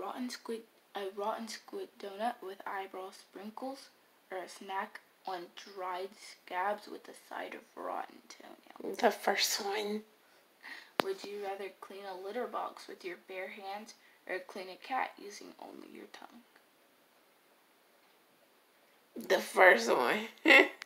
rotten squid donut with eyebrow sprinkles, or a snack on dried scabs with a side of rotten toenails? The first one. Would you rather clean a litter box with your bare hands or clean a cat using only your tongue? The first one.